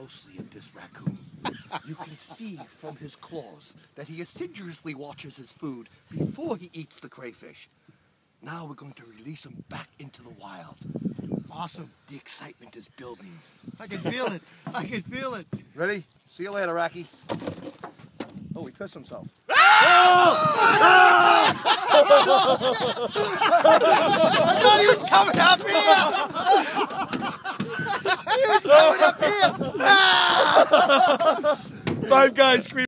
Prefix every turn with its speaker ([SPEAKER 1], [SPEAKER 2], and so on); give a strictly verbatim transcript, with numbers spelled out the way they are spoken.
[SPEAKER 1] closely at this raccoon. You can see from his claws that he assiduously watches his food before he eats the crayfish. Now we're going to release him back into the wild.
[SPEAKER 2] Awesome.
[SPEAKER 1] The excitement is building.
[SPEAKER 2] I can feel it. I can feel it.
[SPEAKER 1] Ready? See you later, Rocky. Oh, he pissed himself.
[SPEAKER 2] I thought he was coming up here. He was coming up here.
[SPEAKER 1] Five guys scream.